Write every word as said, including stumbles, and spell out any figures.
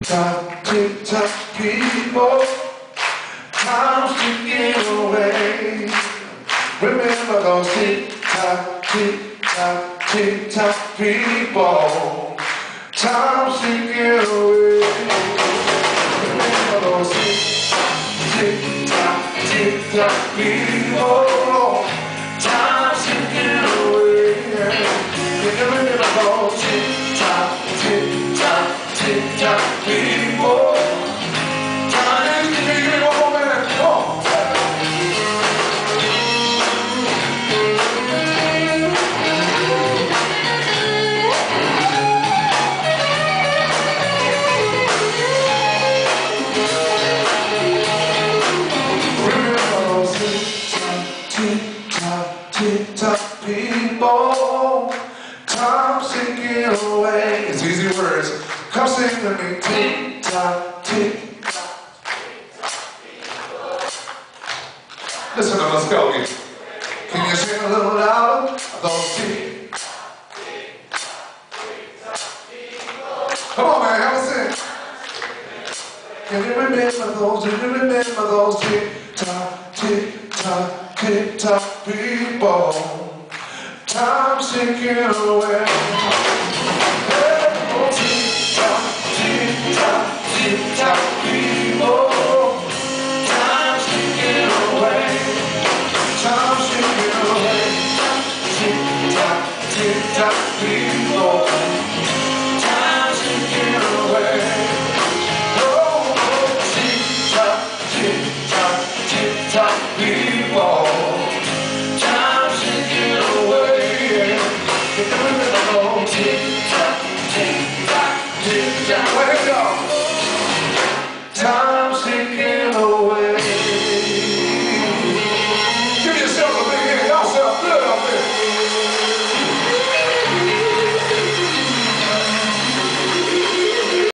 tick-tock, tick-tock people, time's ticking away. Remember those tick-tock, tick-tock, tick-tock people, time's ticking away. Remember those tick-tock, tick-tock people, time's ticking away. Remember those tick-tock, tick-tock, tick-tock people, time's ticking away. Tick-tock people, time's ticking away. It's easy words. Come sing with me. Tick-tock, tick-tock, tick-tock people. Listen up, let's go. Can you sing a little louder? Those tick-tock, tick-tock, tick-tock people. Come on, man, have a sing. Can you remember those? Do you remember those tick-tock, tick-tock, tick-tock people? Time's ticking away. Hey, oh, tick-tock, tick-tock, tick-tock